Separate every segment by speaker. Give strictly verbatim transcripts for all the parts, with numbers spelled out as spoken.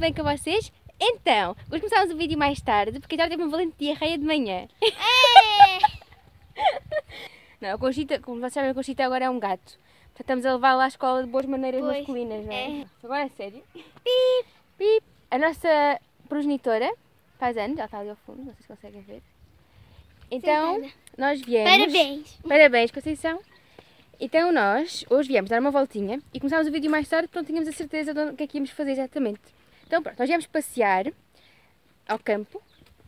Speaker 1: bem com vocês? Então, hoje começámos o vídeo mais tarde porque já teve uma valente diarreia de manhã.
Speaker 2: É.
Speaker 1: Não, a Conchita, como vocês sabem, a Conchita agora é um gato. Portanto, estamos a levá-la à escola de boas maneiras
Speaker 2: Pois,
Speaker 1: masculinas, não é?
Speaker 2: é.
Speaker 1: Agora é sério. Pip, pip. A nossa progenitora faz anos, ela está ali ao fundo, não sei se conseguem ver. Então,
Speaker 2: Sentada.
Speaker 1: nós viemos...
Speaker 2: Parabéns!
Speaker 1: Parabéns, Conceição! Então nós, hoje viemos dar uma voltinha e começámos o vídeo mais tarde porque não tínhamos a certeza do que é que íamos fazer exatamente. Então pronto, nós viemos passear ao campo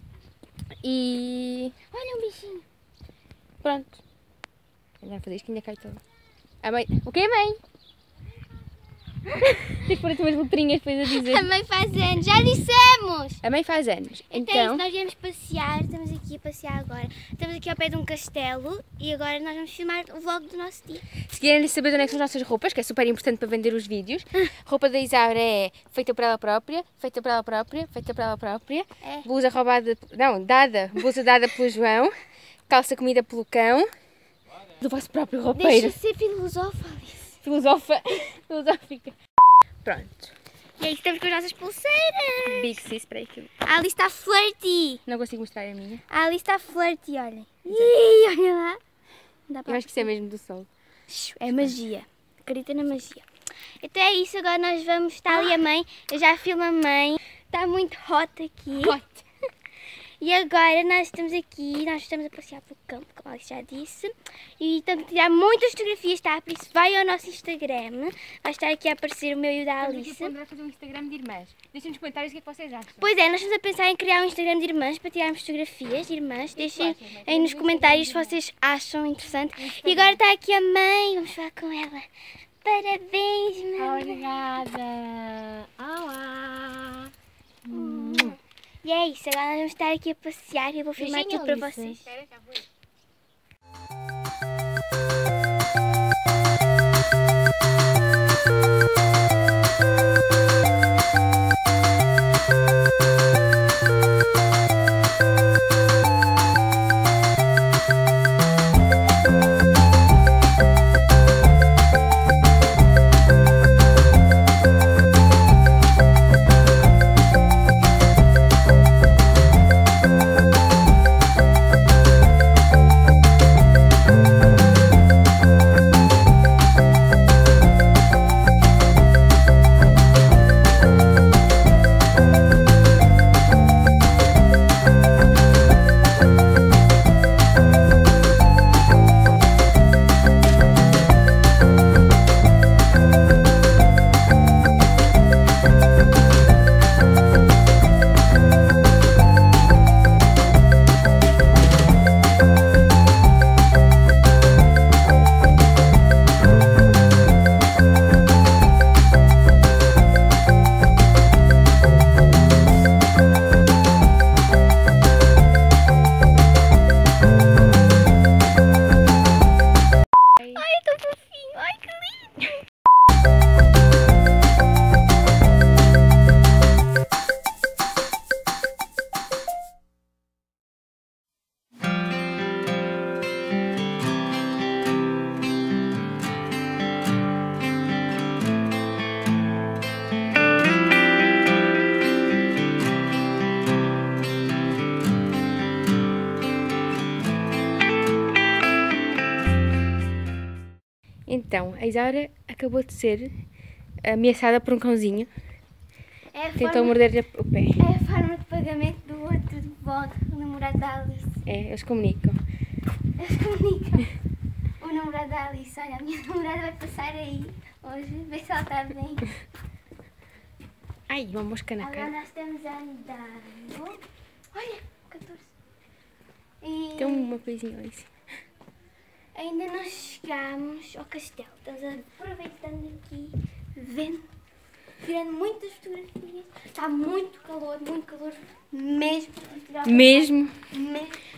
Speaker 1: e...
Speaker 2: Olha um bichinho!
Speaker 1: Pronto. Vamos fazer isto que ainda cai todo. A mãe... O que é, mãe? Tem que pôr aqui umas letrinhas depois a dizer.
Speaker 2: A mãe faz anos, já dissemos!
Speaker 1: A mãe faz anos.
Speaker 2: Então, é
Speaker 1: Então,
Speaker 2: isso, nós viemos passear, estamos aqui a passear agora. Estamos aqui ao pé de um castelo e agora nós vamos filmar o vlog do nosso dia.
Speaker 1: se querem saber de onde é que são as nossas roupas, que é super importante para vender os vídeos, a roupa da Isaura é feita por ela própria, feita por ela própria, feita por ela própria,
Speaker 2: É.
Speaker 1: blusa roubada, não, dada, blusa dada pelo João, calça comida pelo cão, do vosso próprio roupeiro.
Speaker 2: Deixa ser filosófica, Alice.
Speaker 1: Filosofa, filosófica. Pronto.
Speaker 2: E aí estamos com as nossas pulseiras.
Speaker 1: Big sis, espera aí que eu
Speaker 2: A Alice está flirty.
Speaker 1: não consigo mostrar a minha.
Speaker 2: A Alice está flirty, olhem. Ih, olha lá. Não dá
Speaker 1: Eu
Speaker 2: para...
Speaker 1: acho que isso é mesmo do sol.
Speaker 2: É magia. Acredita na magia. Então é isso, agora nós vamos... Está ali a mãe. Eu já filmo a mãe. Está muito hot aqui.
Speaker 1: Hot.
Speaker 2: E agora nós estamos aqui, nós estamos a passear pelo campo, como a Alice já disse. E estamos a tirar muitas fotografias, tá? Por isso vai ao nosso Instagram. Vai estar aqui a aparecer o meu e o da Alice.
Speaker 1: Estamos aqui a fazer um Instagram de irmãs. Deixem nos comentários o que é que vocês acham.
Speaker 2: Pois é, nós estamos a pensar em criar um Instagram de irmãs para tirarmos fotografias de irmãs. Deixem aí nos comentários se vocês acham interessante. E agora está aqui a mãe, vamos falar com ela. Parabéns, mãe.
Speaker 1: Obrigada. Olá.
Speaker 2: Hum. E é isso, agora nós vamos estar aqui a passear e eu vou filmar
Speaker 1: Beijinho,
Speaker 2: tudo para
Speaker 1: Alice.
Speaker 2: vocês.
Speaker 1: Espera, já vou. Então, a Isaura acabou de ser ameaçada por um cãozinho.
Speaker 2: É a
Speaker 1: Tentou
Speaker 2: forma-
Speaker 1: morder-lhe o pé.
Speaker 2: É a forma de pagamento do outro de volta, o namorado da Alice.
Speaker 1: É, eles comunicam.
Speaker 2: Eles comunicam. O namorado da Alice, olha, a minha namorada vai passar aí hoje, ver se ela está bem.
Speaker 1: Ai, uma mosca na
Speaker 2: Agora
Speaker 1: cara.
Speaker 2: nós estamos a andar. Olha, catorze. E
Speaker 1: Tem uma coisinha ali em cima.
Speaker 2: ainda não chegámos ao castelo. Estamos aproveitando aqui, vendo, tirando muitas fotografias. Está muito calor, muito calor mesmo.
Speaker 1: Mesmo.
Speaker 2: Mesmo.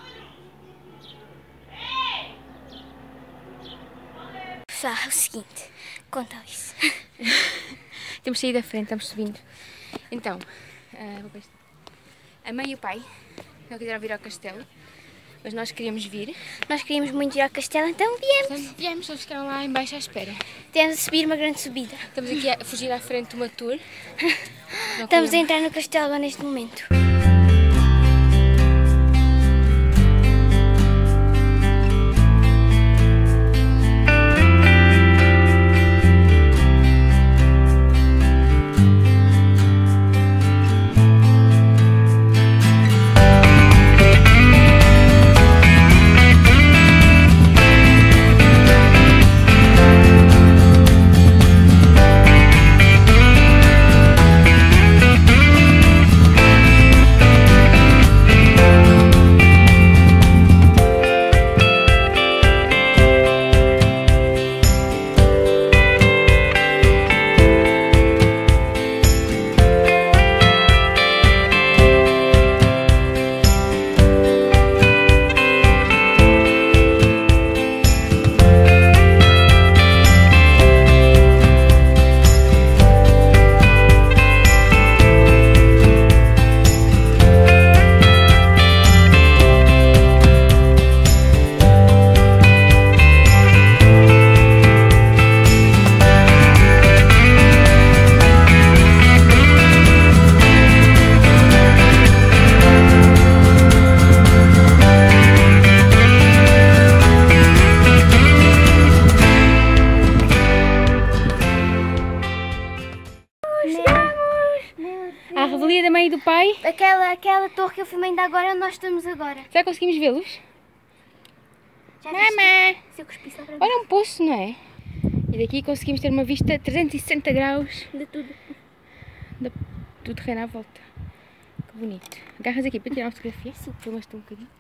Speaker 2: Pessoal, é o seguinte, conta isso.
Speaker 1: Temos saído da frente, estamos subindo. Então, ah, vou para isto. A mãe e o pai não quiseram vir ao castelo mas nós queríamos vir.
Speaker 2: Nós queríamos muito ir ao castelo, então viemos.
Speaker 1: Portanto, viemos, eles ficaram lá em baixo à espera.
Speaker 2: Temos a subir uma grande subida.
Speaker 1: Estamos aqui a fugir à frente de uma tour.
Speaker 2: Estamos a entrar no castelo agora neste momento.
Speaker 1: À revelia da mãe e do pai.
Speaker 2: Aquela, aquela torre que eu filmei ainda agora, onde nós estamos agora.
Speaker 1: Já conseguimos vê-los?
Speaker 2: Já
Speaker 1: Mamã!
Speaker 2: Se eu cuspi só para
Speaker 1: Olha, um poço, não é? E daqui conseguimos ter uma vista trezentos e sessenta graus
Speaker 2: de tudo.
Speaker 1: do, do terreno à volta. Que bonito. Agarras aqui para tirar uma fotografia? Sim. Filmas-te um bocadinho.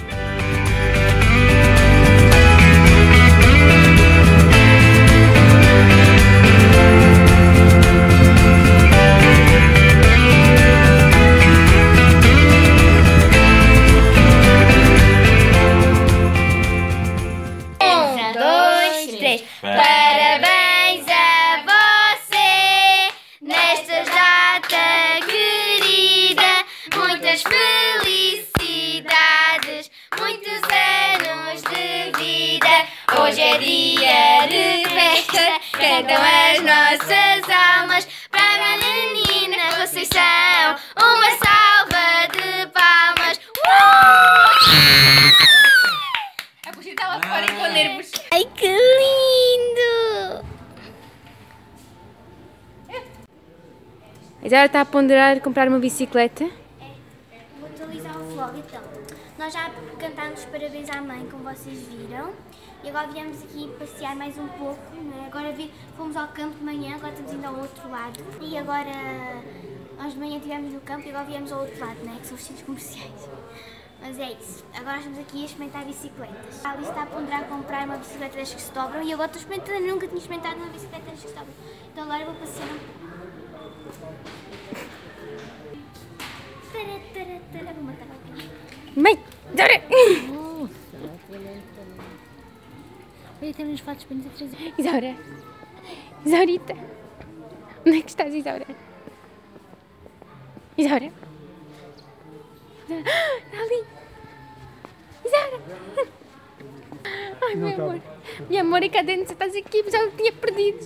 Speaker 2: Parabéns a você nesta data querida, muitas felicidades, muitos anos de vida. Hoje é dia de festa, cantam as nossas almas para a menina Conceição. Uma salva de palmas.
Speaker 1: A Puxa está lá fora com nervos.
Speaker 2: Ai, que lindo!
Speaker 1: A Isaura está a ponderar comprar uma bicicleta.
Speaker 2: Vou atualizar o vlog então. Nós já cantámos parabéns à mãe, como vocês viram. E agora viemos aqui passear mais um pouco, né? Agora vi, fomos ao campo de manhã, agora estamos indo ao outro lado. E agora, nós de manhã estivemos no campo e agora viemos ao outro lado, né? Que são os centros comerciais. Mas é isso. Agora estamos aqui a experimentar bicicletas. A Alice está a ponderar comprar uma bicicleta das que se dobram e agora estou experimentando, eu nunca tinha experimentado uma bicicleta das que se dobram. Então agora vou passear um pouco. Tara, tara, tara. Vou matar alguém.
Speaker 1: Mãe! Isaura!
Speaker 2: Olha, tem uns fatos bem atrás.
Speaker 1: Isaura! Isaurita! Onde é que estás, Isaura? Isaura! Isaura! Está ali! Isaura! Ai, meu amor! Meu amor, e cadê você estás aqui? Já me tinha perdido!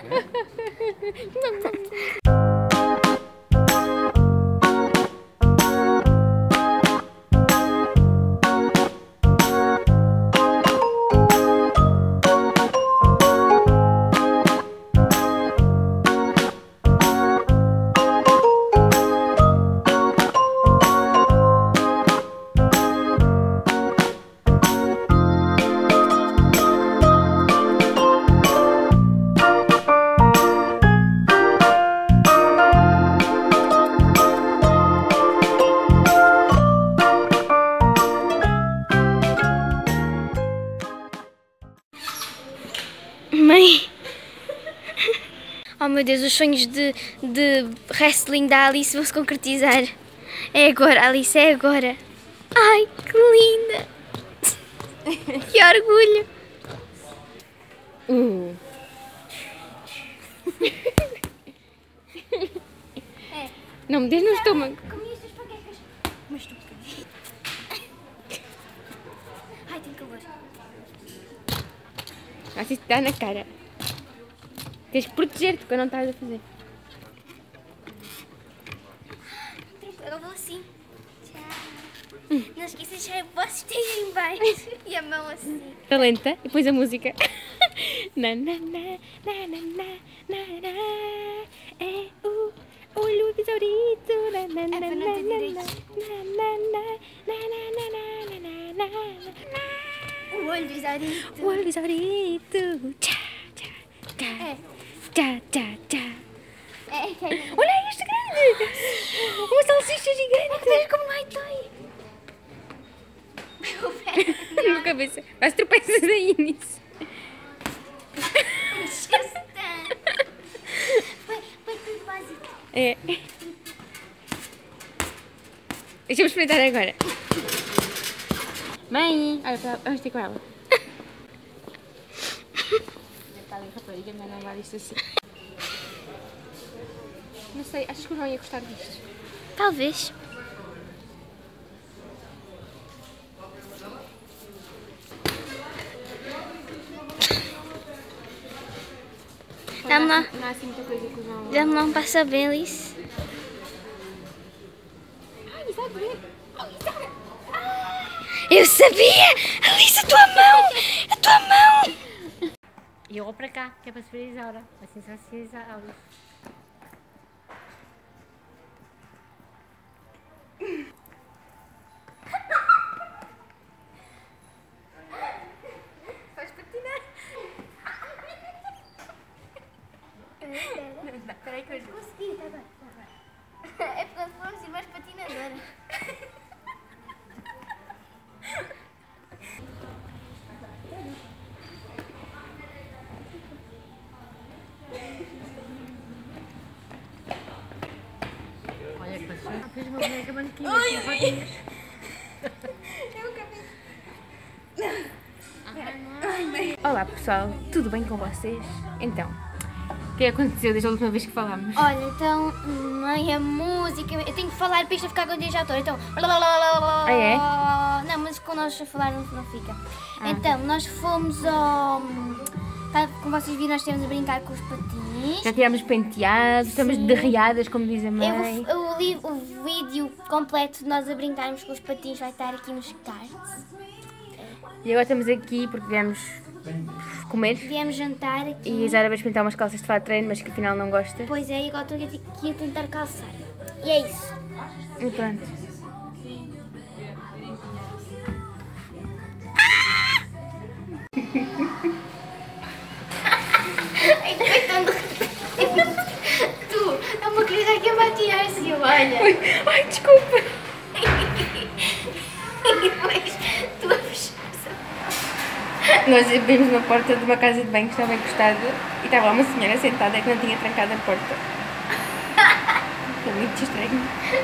Speaker 2: Mãe! Oh meu Deus, os sonhos de, de wrestling da Alice vão se concretizar. É agora, Alice, é agora. Ai, que linda! Que orgulho!
Speaker 1: Uh.
Speaker 2: É.
Speaker 1: Não me des no estômago.
Speaker 2: Comi estas panquecas. Mas tu favor.
Speaker 1: Nossa, isso dá na cara. Tens que proteger-te quando não estás a fazer.
Speaker 2: Agora vou assim. Tchau. Não esqueça de deixar a voz esteja em baixo e a mão assim.
Speaker 1: Tá lenta e depois a música. Na, na, na, na, na, na, na, na. É o olho besourito. Na, na, na, na, na, na, na, na, na, na, na.
Speaker 2: O olho besourito.
Speaker 1: O olho besourito. Tchá, tchá, tchá.
Speaker 2: É.
Speaker 1: Tchá, tchá, tchá.
Speaker 2: É, que é.
Speaker 1: Olha este grande! Uma salsicha gigante!
Speaker 2: Veja como vai dói.
Speaker 1: Na cabeça. Mas tropeças aí nisso.
Speaker 2: Foi, foi tudo básico.
Speaker 1: É. Deixa-me experimentar agora. Mãe! Olha, vamos ter com ela. Está ali, rapariga, mas não vale isto assim. Não sei, acho que o João ia gostar disto.
Speaker 2: Talvez. Dá-me lá.
Speaker 1: Não há assim muita coisa que o João...
Speaker 2: Dá-me lá um passa bem isso.
Speaker 1: Ai, está a doer!
Speaker 2: Eu sabia! Alice, a tua mão! A tua mão!
Speaker 1: E eu vou para cá, que é para se ver a Isaura. Assim só se vê a Alice. Vais patinar? Espera aí que eu ajudo.
Speaker 2: Consegui, tá bem. É porque nós fomos irmãs patinadoras.
Speaker 1: Olha que passou. Fez uma boneca manequim. Ai, ai. Eu acabei. Olá pessoal, tudo bem com vocês? Então, o que aconteceu desde a última vez que falámos?
Speaker 2: Olha, então, mãe, a música. Eu tenho que falar para isto ficar com já autor. Então. Ah,
Speaker 1: é?
Speaker 2: Não, mas com nós a falar não, não fica.
Speaker 1: Ah.
Speaker 2: Então, nós fomos ao. Tá, como vocês viram, nós estivemos a brincar com os patins.
Speaker 1: Já tivemos penteados, estamos
Speaker 2: Sim.
Speaker 1: derriadas, como diz a
Speaker 2: Eu,
Speaker 1: mãe.
Speaker 2: o, li- o vídeo completo de nós a brincarmos com os patins vai estar aqui nos cards.
Speaker 1: E agora estamos aqui porque viemos comer.
Speaker 2: Viemos jantar aqui.
Speaker 1: E a Zara vai experimentar umas calças de fato de treino, mas que afinal não gosta.
Speaker 2: Pois é, e agora estou aqui a tentar calçar. E é isso.
Speaker 1: E pronto.
Speaker 2: Ai, foi tão Tu, é uma coisa que eu bati assim, olha.
Speaker 1: Ai, ai, desculpa.
Speaker 2: E depois tu a fechar.
Speaker 1: Nós vimos na porta de uma casa de banho que estava encostada e estava lá uma senhora sentada que não tinha trancado a porta. Foi muito estranho.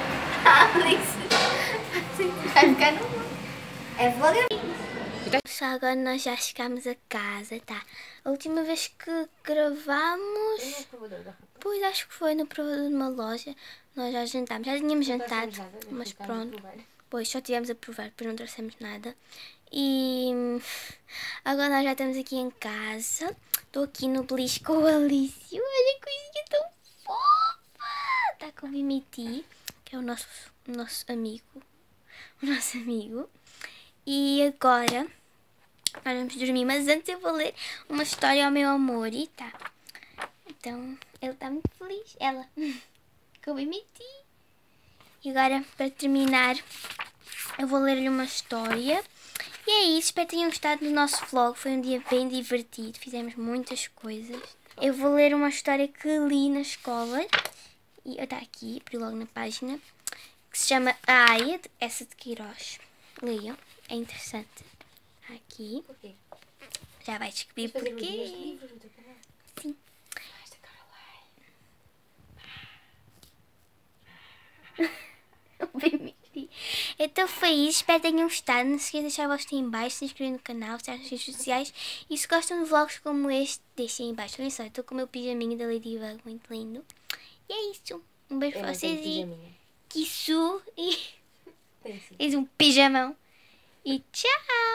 Speaker 2: Alice, vai ficar no... É devagarinho. Só agora nós já chegámos a casa, tá? A última vez que gravámos, pois acho que foi no provador de uma loja, nós já jantámos, já tínhamos jantado, mas pronto, pois só tivemos a provar, depois não trouxemos nada. E agora nós já estamos aqui em casa, estou aqui no beliche com a Alice, olha que coisinha tão fofa! Está com o Mimiti, que é o nosso, o nosso amigo, o nosso amigo. E agora nós vamos dormir, mas antes eu vou ler uma história ao meu amor, e tá? Então, ele está muito feliz, ela, que eu emiti. E agora, para terminar, eu vou ler-lhe uma história. E é isso, espero que tenham gostado do nosso vlog, foi um dia bem divertido, fizemos muitas coisas. Eu vou ler uma história que li na escola, e está aqui, por logo na página, que se chama A Aia, de Essa de Queiroz. Leiam, é interessante. Aqui.
Speaker 1: Porquê?
Speaker 2: Já vais descobrir porquê. Sim. Então foi isso, espero que tenham gostado. Não se esqueçam de deixar o vosso em baixo, se inscrever no canal, estar nas redes sociais. E se gostam de vlogs como este, deixem em baixo. Olha só, estou com o meu pijaminho da Ladybug, muito lindo. E é isso. Um beijo para vocês e que isso. E... Fiz um pijamão. E tchau!